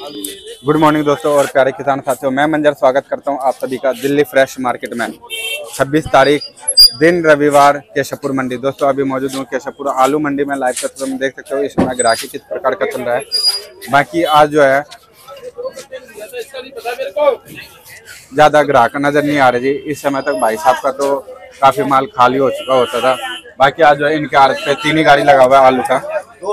Good morning दोस्तों और प्यारे किसान साथियों, मैं मंजर स्वागत करता हूं आप सभी का दिल्ली फ्रेश मार्केट में। 26 तारीख दिन रविवार केशवपुर मंडी। दोस्तों अभी मौजूद हूं केशवपुर आलू मंडी में। लाइव तस्वीर में देख सकते हो इसमें ग्राहकी किस प्रकार का चल रहा है। बाकी आज जो है ज़्यादा ग्राहक नज़र नहीं आ रहे जी। इस समय तक भाई साहब का तो काफ़ी माल खाली हो चुका होता था। बाकी आज जो है इनके आर्ज पे 3 ही गाड़ी लगा हुआ है आलू का।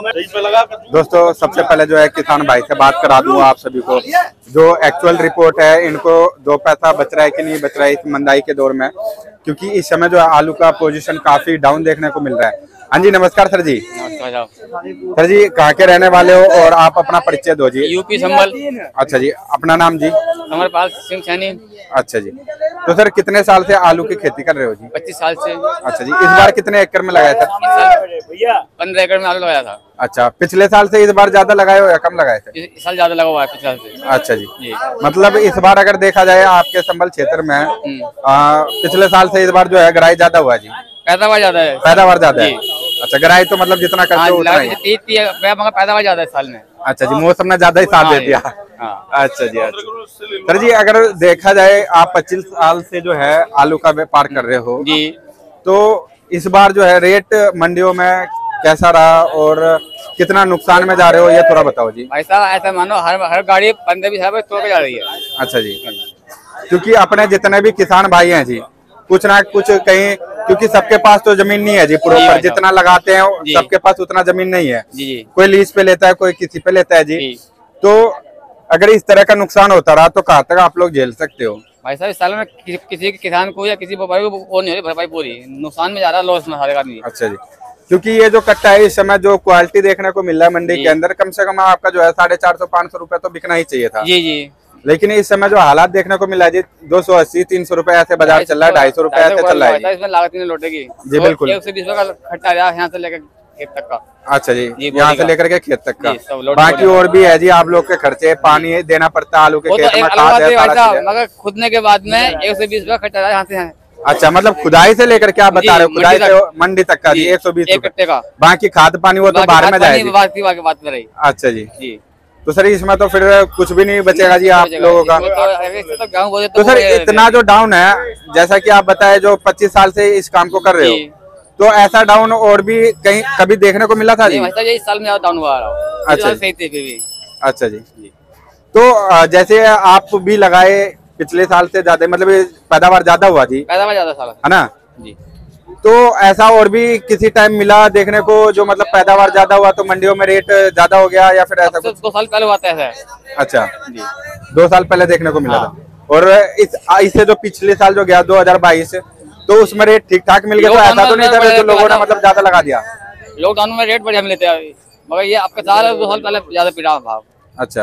दोस्तों सबसे पहले जो है किसान भाई से बात करा दूंगा आप सभी को, जो एक्चुअल रिपोर्ट है इनको 2 पैसा बच रहा है कि नहीं बच रहा है इस महंगाई के दौर में, क्योंकि इस समय जो है आलू का पोजीशन काफी डाउन देखने को मिल रहा है। हाँ जी नमस्कार सर जी। नमस्कार सर जी, कहाँ के रहने वाले हो और आप अपना परिचय दो जी। यूपी संभल। अच्छा जी, अपना नाम जी। अमरपाल सिंह सैनी। अच्छा जी, तो सर कितने साल से आलू की खेती कर रहे हो जी? 25 साल से। अच्छा जी, इस बार कितने एकड़ में लगाया सर? 15 एकड़ में आलू लगाया था। अच्छा, पिछले साल से इस बार ज्यादा लगाए हो या कम लगाए थे? इस साल ज्यादा लगा हुआ है पिछले साल से। अच्छा जी, मतलब इस बार अगर देखा जाए आपके संभल क्षेत्र में पिछले साल से इस बार जो है गराई ज्यादा हुआ है जी। पैदावार ज्यादा है। पैदावार ज्यादा है। अच्छा, गराई तो मतलब जितना करते हो उतना ही। मगर पैदावार ज्यादा है साल में। अच्छा जी, मौसम ने ज्यादा ही साथ दे दिया। अच्छा जी, अच्छा सर जी, अगर देखा जाए आप 25 साल से जो है आलू का व्यापार कर रहे हो जी, तो इस बार जो है रेट मंडियों में कैसा रहा और कितना नुकसान में जा रहे हो ये थोड़ा बताओ जी। भाई साहब ऐसा मानो हर गाड़ी 15-20 हजार तोड़ के जा रही है। अच्छा जी, क्योंकि अपने जितने भी किसान भाई हैं जी, कुछ ना कुछ कहीं, क्योंकि सबके पास तो जमीन नहीं है जी प्रॉपर, जितना लगाते हैं सबके पास उतना जमीन नहीं है जी। कोई लीज पे लेता है, कोई किसी पे लेता है जी। तो अगर इस तरह का नुकसान होता रहा तो कहाँ तक आप लोग झेल सकते हो? भाई साहब इस साल में किसी किसान को या किसी व्यापारी को वो नहीं हो रही भरपाई, पूरी नुकसान में जा रहा है, लॉस में सारे का नहीं। अच्छा जी, क्योंकि ये जो कट्टा है इस समय जो क्वालिटी देखने को मिल रहा है मंडी के अंदर, कम से कम आपका जो है 450-500 रुपए तो बिकना ही चाहिए था जी जी। लेकिन इस समय जो हालात देखने को मिला है जी, 280-300 रुपए ऐसे बाजार चल रहा है, 250 रुपए ऐसे चल रहा है। इसमें लागत नहीं लौटेगी जी। बिल्कुल 120 का खट्टा रहा यहाँ से लेकर खेत तक का। अच्छा जी, यहाँ से लेकर के खेत तक का। बाकी और भी है जी, आप लोग के खर्चे पानी देना पड़ता है आलू के खेत में, मगर खुदने के बाद में 120 का खट्टा रहा यहाँ से। अच्छा, मतलब खुदाई से लेकर क्या बता रहे हो? खुदाई से मंडी तक का जी 120 रुपए का। बाकी खाद पानी वो तो बाहर में जाएगी। अच्छा जी, तो सर इसमें तो फिर कुछ भी नहीं बचेगा जी आप लोगों का। तो सर इतना जो डाउन है, जैसा कि आप बताए जो 25 साल से इस काम को कर रहे हो, तो ऐसा डाउन और भी कहीं कभी देखने को मिला था जी? इस साल में डाउन हुआ। अच्छा अच्छा जी, तो जैसे आप भी लगाए पिछले साल से ज्यादा, मतलब पैदावार ज्यादा हुआ जी? पैदावार ज्यादा साल है ना जी। तो ऐसा और भी किसी टाइम मिला देखने को जो मतलब पैदावार ज्यादा हुआ तो मंडियों में रेट ज्यादा हो गया, या फिर ऐसा कुछ? 2 साल पहले हुआ था। अच्छा जी, 2 साल पहले देखने को मिला था। और इससे जो पिछले साल जो गया 2022, तो उसमें रेट ठीक ठाक मिल गया? तो ऐसा तो नहीं था जो लोगों ने मतलब ज्यादा लगा दिया? लॉकडाउन में रेट बढ़िया मिले थे, मगर ये आपका साल 2 साल पहले ज्यादा पीड़ा भाव। अच्छा,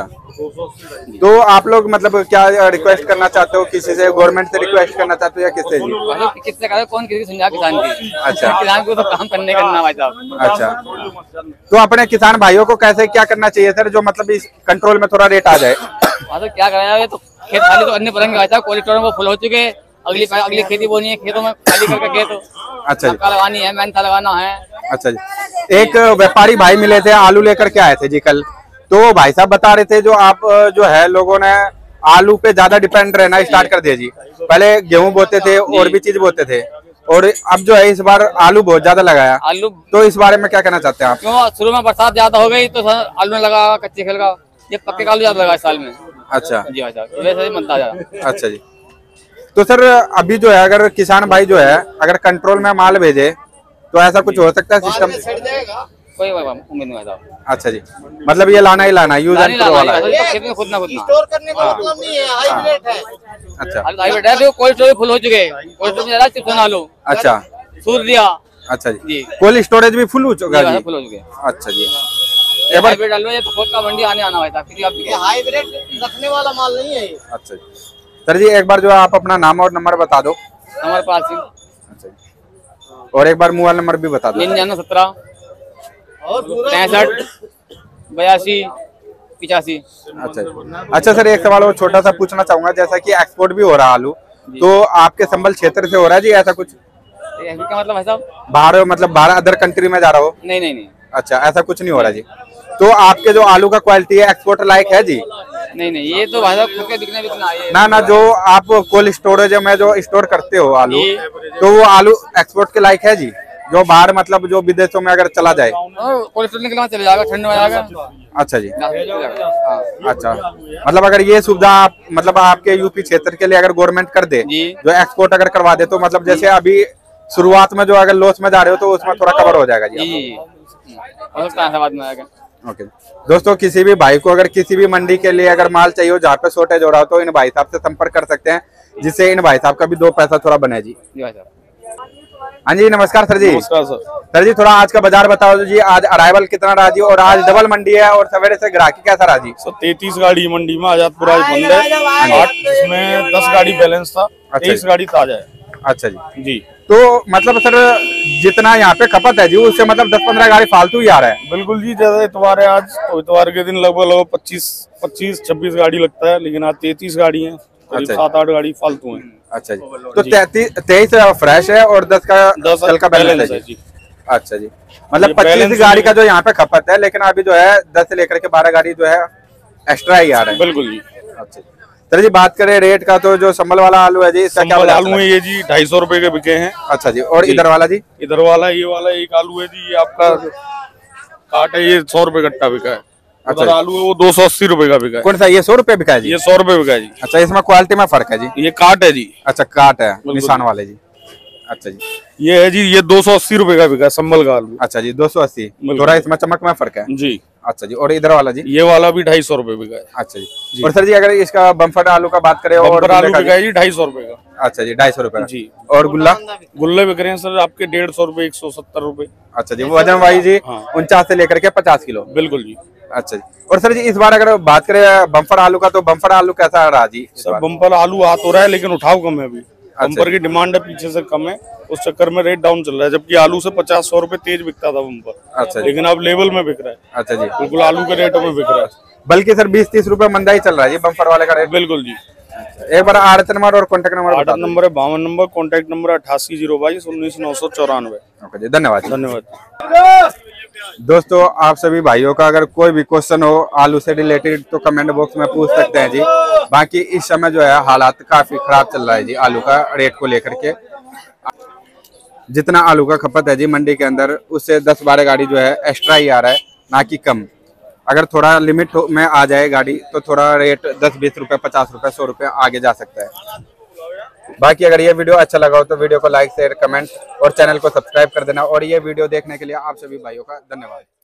तो आप लोग मतलब क्या रिक्वेस्ट करना चाहते हो किसी से? गवर्नमेंट से रिक्वेस्ट करना चाहते हो या किससे जी? किससे करें, कौन किसी समझा किसान की? अच्छा, किसान को तो काम करना भाई साहब। अच्छा, तो अपने किसान भाइयों को कैसे क्या करना चाहिए सर, जो मतलब इस कंट्रोल में थोड़ा रेट आ जाए? क्या कराया, तो खेत खाली तो अन्य पड़ेंगे भाई साहब, कोलेस्ट्रॉल वो फुल हो चुके, अगली खेती बोनी है, खेतों में खाली करके खेत। अच्छा जी, लगानी है, मेहनत लगाना है। अच्छा जी, एक व्यापारी भाई मिले थे, आलू लेकर के आए थे जी कल, तो भाई साहब बता रहे थे जो आप जो है लोगों ने आलू पे ज्यादा डिपेंड रहना स्टार्ट कर दिया जी। पहले गेहूं बोते थे और भी चीज बोते थे, और अब जो है इस बार आलू बहुत ज्यादा लगाया आलू। तो इस बारे में क्या कहना चाहते हैं आप? क्यों शुरू में बरसात ज्यादा हो गई तो आलू ने लगा, कच्चे खेल का, ये पक्के का आलू ज्यादा लगा इस साल में। अच्छा जी भाई साहब, वैसे बनता जा। अच्छा जी, तो सर अभी जो है अगर किसान भाई जो है अगर कंट्रोल में माल भेजे तो ऐसा कुछ हो सकता है सिस्टम? कोई उम्मीद नहीं है। अच्छा जी, मतलब ये लाना ही लाना, यूज एंड थ्रो वाला है। खुद ना स्टोर करने का मतलब नहीं है, हाइब्रिड है। अच्छा, हाइब्रिड है, तो कोल्ड स्टोरेज फुल हो चुके हैं, कोल्ड स्टोरेज में जरा चिप्स आलू। अच्छा, सूद दिया। अच्छा जी, कोल्ड स्टोरेज भी फुल हो चुका है? फुल हो चुके। अच्छा जी, हाइब्रिड आलू है तो खुद का मंडी आने आना भाई साहब, ये हाइब्रिड रखने वाला माल नहीं है ये। अच्छा जी, सर जी एक बार जो आप अपना नाम और नंबर बता दो। अमरपाल सिंह। अच्छा, और एक बार मोबाइल नंबर भी बता दो। 9917 63 82 85। अच्छा सर, एक सवाल और छोटा सा पूछना चाहूंगा, जैसा कि एक्सपोर्ट भी हो रहा है आलू, तो आपके संबल क्षेत्र से हो रहा है जी ऐसा कुछ? क्या मतलब है साहब? बाहर मतलब बाहर अदर कंट्री में जा रहा हो? नहीं नहीं नहीं। अच्छा, ऐसा कुछ नहीं हो रहा जी। तो आपके जो आलू का क्वालिटी है एक्सपोर्ट लायक है जी? नहीं नहीं, ये तो भाई साहब खुद के दिखने बिकना है ना। जो आप कोल्ड स्टोरेज में जो स्टोर करते हो आलू, तो वो आलू एक्सपोर्ट के लायक है जी? जो बाहर मतलब जो विदेशों में अगर चला जाए कोल्ड स्टोरेज के चले जाएगा, ठंड में जाएगा। अच्छा जी, अच्छा। मतलब अगर ये सुविधा आप मतलब आपके यूपी क्षेत्र के लिए अगर गवर्नमेंट कर दे, जो एक्सपोर्ट अगर करवा दे, तो मतलब जैसे अभी शुरुआत में जो अगर लॉस में जा रहे हो तो उसमें थोड़ा कवर हो जाएगा जी। ओके दोस्तों, किसी भी भाई को अगर किसी भी मंडी के लिए अगर माल चाहिए हो जहाँ पे शॉर्टेज हो रहा हो, तो इन भाई साहब से संपर्क कर सकते हैं, जिससे इन भाई साहब का भी दो पैसा थोड़ा बने जी। हाँ जी, नमस्कार सर जी। नमस्कार सर। सर जी, थोड़ा आज का बाजार बताओ जी, आज अराइवल कितना रहा जी, और आज डबल मंडी है और सवेरे से ग्राहकी कैसा रहा जी? सर 33 गाड़ी मंडी में, आजादपुर आज बंद है, 8 जिसमें 10 गाड़ी बैलेंस था, 23 गाड़ी ताजा है। अच्छा जी जी। तो मतलब सर जितना यहाँ पे खपत है जी, उससे मतलब 10-15 गाड़ी फालतू ही आ रहा है। बिल्कुल जी, जैसे इतवार है आज, तो इतवार के दिन लगभग 25-26 गाड़ी लगता है, लेकिन आज 33 गाड़ी है, 7-8 गाड़ी फालतू है। अच्छा जी, तो 23 फ्रेश है और 10 का बैलेंस है जी। अच्छा जी, मतलब 25 गाड़ी का जो यहाँ पे खपत है, लेकिन अभी जो है 10 से लेकर के 12 गाड़ी जो है एक्स्ट्रा ही आ रहा है। बिल्कुल जी। अच्छा सर जी, बात करें रेट का, तो जो संबल वाला आलू है जी, इसका क्या आलू है ये जी 250 रुपए के बिके हैं। अच्छा जी, और इधर वाला जी? इधर वाला ये वाला एक आलू है जी, ये आपका काट है, ये 100 रुपए कट्टा बिका है। अच्छा, आलू है वो 280 रुपए का बिका है। कौन सा? ये 100 रुपए बिका है जी? ये 100 रुपए बिका है जी। अच्छा, इसमें क्वालिटी में फर्क है जी? ये काट है जी। अच्छा, काट है निशान वाले जी। अच्छा जी, ये है जी, ये 280 रुपए का बिका है संभल का आलू। अच्छा जी, 280, थोड़ा इसमें चमक में फर्क है जी। अच्छा जी, और इधर वाला जी? ये वाला भी 250 रुपए बिका है। अच्छा जी। और सर जी अगर इसका बम्फर आलू का बात करें, और आलू बिका है जी 250 रुपए का। अच्छा जी, 250 रुपए जी। और गुल्ले बिक रहे हैं सर आपके 150 रुपए, 170 रुपए। अच्छा जी, वजन वाइज जी 49 से लेकर के 50 किलो। बिल्कुल जी। अच्छा जी, और सर जी इस बार अगर बात करें बम्पर आलू का, तो बम्पर आलू कैसा रहा जी? सर बम्पर आलू आ तो रहा है, लेकिन उठाव कम है अभी। बम्पर की डिमांड है पीछे से कम है, उस चक्कर में रेट डाउन चल रहा है, जबकि आलू से 50-100 रुपए तेज बिकता था बम्पर। अच्छा, लेकिन अब लेवल में बिक रहा है। अच्छा जी, बिल्कुल आलू के रेट में बिक रहा है, बल्कि सर 20-30 रुपए मंदा ही चल रहा है जी बम्पर वाले का रेट। बिल्कुल जी। एक बार आड़त नंबर और कॉन्टेक्ट नंबर? आड़त नंबर है 52 नंबर, कॉन्टेक्ट नंबर 8802219994। ओके जी, धन्यवाद। धन्यवाद दोस्तों, आप सभी भाइयों का अगर कोई भी क्वेश्चन हो आलू से रिलेटेड, तो कमेंट बॉक्स में पूछ सकते हैं जी। बाकी इस समय जो है हालात काफी खराब चल रहा है जी आलू का रेट को लेकर के। जितना आलू का खपत है जी मंडी के अंदर, उससे 10-12 गाड़ी जो है एक्स्ट्रा ही आ रहा है, ना कि कम। अगर थोड़ा लिमिट में आ जाए गाड़ी, तो थोड़ा रेट 10-20 रुपए, 50 रुपए, 100 रुपए आगे जा सकता है। बाकी अगर ये वीडियो अच्छा लगा हो तो वीडियो को लाइक, शेयर, कमेंट और चैनल को सब्सक्राइब कर देना। और ये वीडियो देखने के लिए आप सभी भाइयों का धन्यवाद।